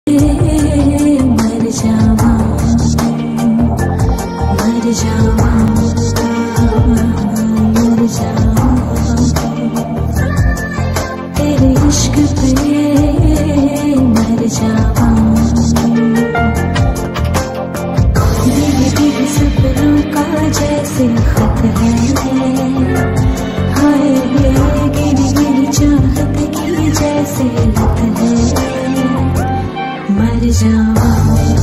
मर जावा मर जावा मर जावा तेरे इश्क पे मर जावा। धीरे धीरे सपनों का जैसे खत है, हाय गिरी गिरी चाहत की जैसे लत है। मर जावा।